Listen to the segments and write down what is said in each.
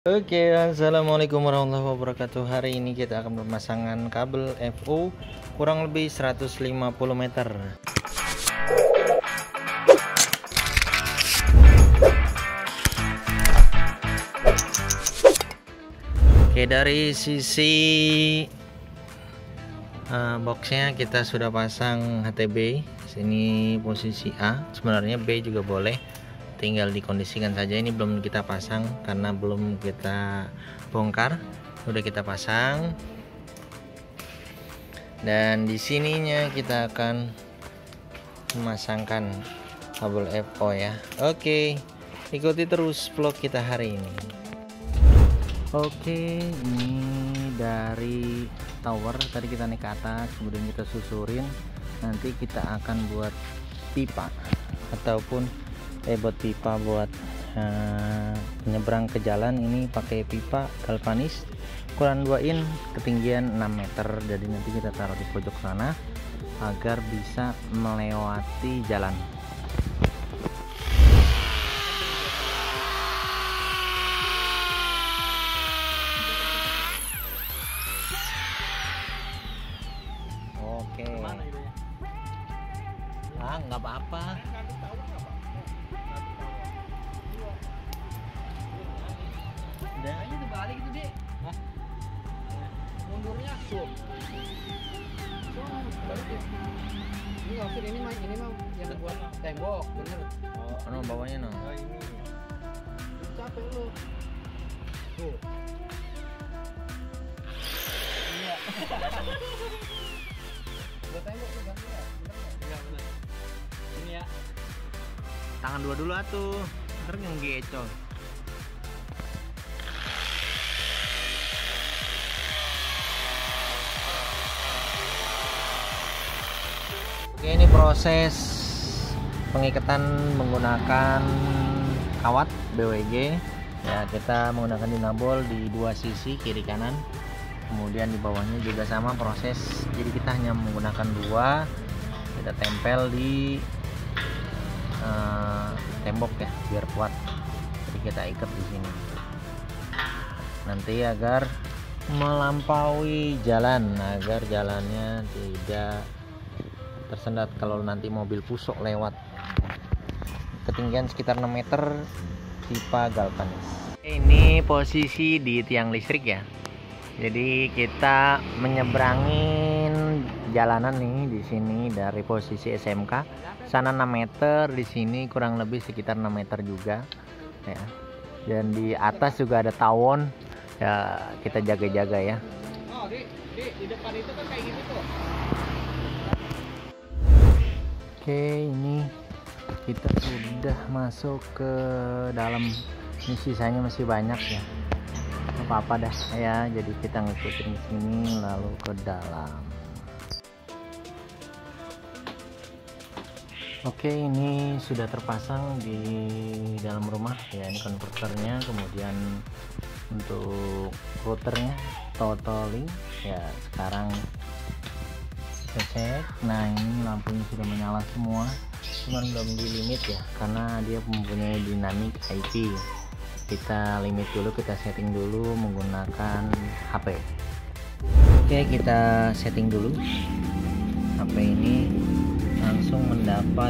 Oke, assalamualaikum warahmatullahi wabarakatuh. Hari ini kita akan pemasangan kabel FO kurang lebih 150 meter. Oke, dari sisi boxnya kita sudah pasang HTB. Sini posisi A, sebenarnya B juga boleh, tinggal dikondisikan saja. Ini belum kita pasang karena belum kita bongkar, udah kita pasang. Dan di sininya kita akan memasangkan kabel FO ya. Oke, ikuti terus vlog kita hari ini. Oke, ini dari tower tadi kita naik ke atas, kemudian kita susurin. Nanti kita akan buat pipa ataupun buat pipa buat menyeberang ke jalan. Ini pakai pipa galvanis ukuran 2 in, ketinggian 6 meter. Jadi nanti kita taruh di pojok sana agar bisa melewati jalan. Oke. Ah, nggak apa-apa. Ini terbalik itu, Dik. Hah? Mundurnya sup. Balik ya. Ini maksud ini mah yang buat tembok, bener. Oh, bawahnya no. Oh, ini. Capek lu. Tuh. Iya. Buat tembok tuh ganti ya. Iya, benar. Ini ya. Tangan dua dulu atuh. Ntar ngegecol. Oke, ini proses pengikatan menggunakan kawat BWG ya. Kita menggunakan dinabol di dua sisi, kiri kanan, kemudian di bawahnya juga sama proses. Jadi kita hanya menggunakan dua, kita tempel di tembok ya biar kuat. Jadi kita ikat di sini nanti agar melampaui jalan, agar jalannya tidak tersendat kalau nanti mobil pusok lewat. Ketinggian sekitar 6 meter, pipa galvanis. Ini posisi di tiang listrik ya. Jadi kita menyeberangin jalanan nih di sini dari posisi SMK. Sana 6 meter, di sini kurang lebih sekitar 6 meter juga ya. Dan di atas juga ada tawon. Ya, kita jaga-jaga ya. Oh, di depan itu kan kayak gitu tuh. Oke, ini kita sudah masuk ke dalam. Ini sisanya masih banyak ya. Apa-apa dah ya. Jadi kita ngikutin di sini lalu ke dalam. Oke, ini sudah terpasang di dalam rumah ya. Ini konverternya, kemudian untuk routernya totaling ya. Sekarang kita cek. Nah, ini lampunya sudah menyala semua, cuman belum di limit ya karena dia mempunyai dynamic IP. Kita limit dulu, kita setting dulu menggunakan HP. Oke, kita setting dulu. HP ini langsung mendapat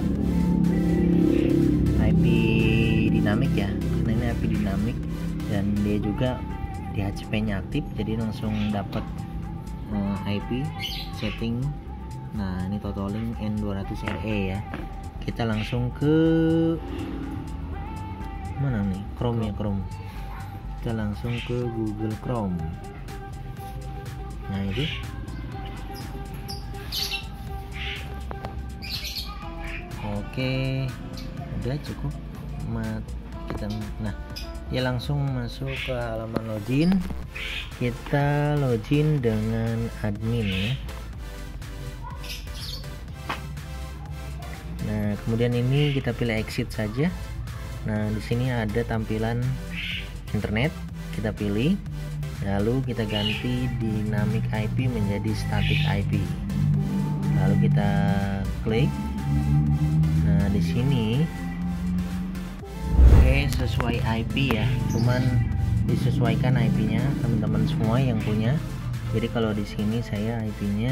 IP dinamik ya, karena ini IP dinamik dan dia juga di HP nya aktif, jadi langsung dapat IP setting. Nah, ini totaling N200RE ya. Kita langsung ke mana nih? Chrome ya, Chrome. Kita langsung ke Google Chrome. Nah, ini oke, udah cukup. Kita ya langsung masuk ke halaman login. Kita login dengan admin ya. Nah, kemudian ini kita pilih exit saja. Nah, di sini ada tampilan internet, kita pilih, lalu kita ganti dynamic IP menjadi static IP. Lalu kita klik. Nah, di sini sesuai IP ya, cuman disesuaikan IP-nya teman-teman semua yang punya. Jadi kalau di sini saya IP-nya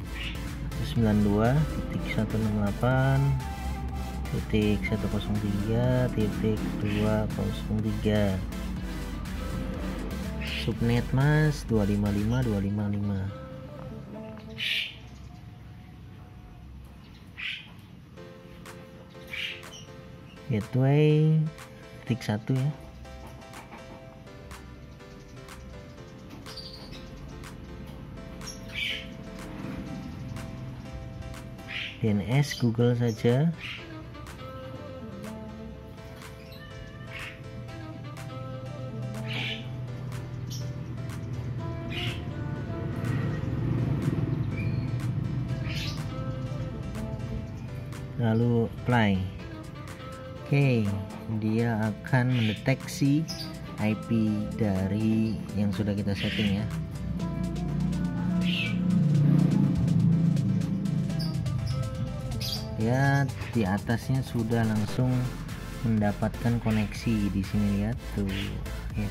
92.168.103.203, subnet mas 255.255. Gateway titik 1 ya. DNS Google saja. Lalu apply. Oke, dia akan mendeteksi IP dari yang sudah kita setting ya. Ya, di atasnya sudah langsung mendapatkan koneksi. Di sini lihat tuh ya,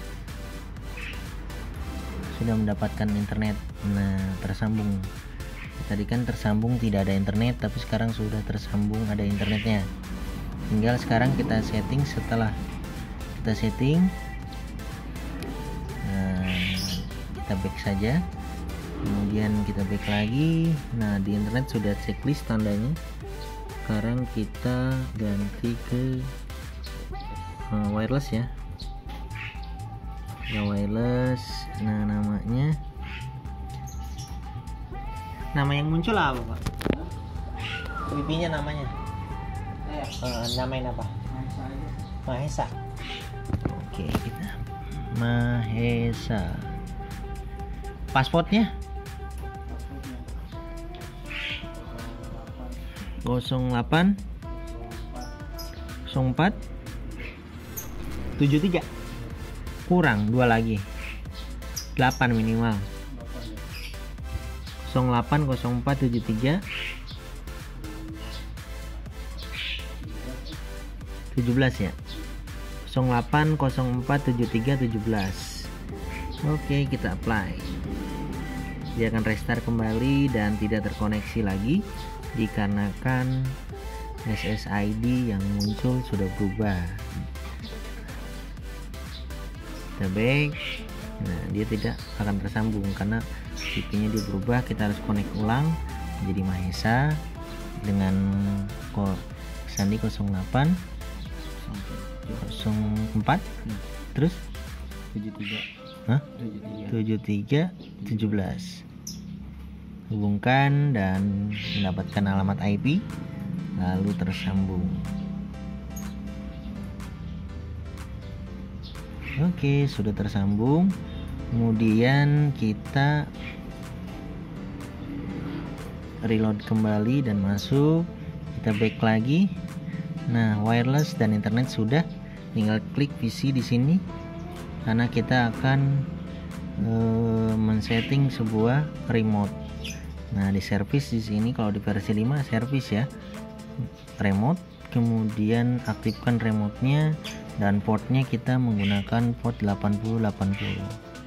sudah mendapatkan internet. Nah, tersambung. Tadi kan tersambung tidak ada internet, tapi sekarang sudah tersambung ada internetnya. Tinggal sekarang kita setting. Setelah kita setting, nah, kita back saja, kemudian kita back lagi. Nah, di internet sudah checklist tandanya. Sekarang kita ganti ke wireless ya. Wireless. Nah, nama yang muncul apa Pak? WiFi-nya namanya? Namain apa? Mahesa. Oke, kita Mahesa. Passwordnya 08 04 73, kurang 2 lagi, 8 minimal. 08 04 73 17 ya. 08 04 73 17. Oke, kita apply. Dia akan restart kembali dan tidak terkoneksi lagi dikarenakan SSID yang muncul sudah berubah. Kita back. Nah, dia tidak akan tersambung karena IP-nya dia berubah. Kita harus connect ulang menjadi Mahesa dengan sandi 08 04 terus 73 17. Hubungkan dan mendapatkan alamat IP, lalu tersambung. Oke, sudah tersambung. Kemudian kita reload kembali dan masuk. Kita back lagi. Nah, wireless dan internet sudah. Tinggal klik PC di sini karena kita akan men-setting sebuah remote. Nah, di service di sini kalau di versi 5 service ya, remote, kemudian aktifkan remote-nya dan portnya kita menggunakan port 8080.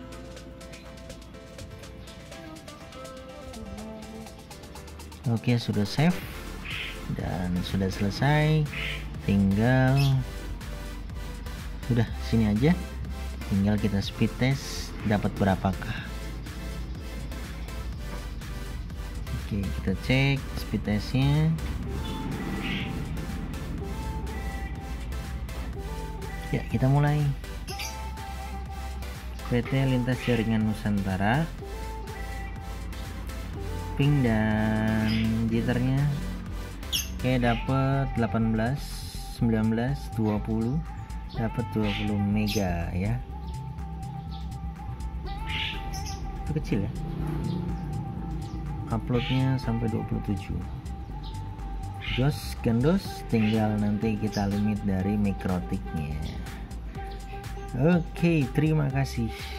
Oke, sudah save dan sudah selesai. Tinggal sudah sini aja, tinggal kita speed test dapat berapakah. Oke, kita cek speed testnya. Ya, kita mulai. PT Lintas Jaringan Nusantara. Ping dan jitternya oke, dapat 18, 19, 20, dapat 20 mega ya. Itu kecil ya. Uploadnya sampai 27. Jos gandos, tinggal nanti kita limit dari mikrotiknya. Oke, terima kasih.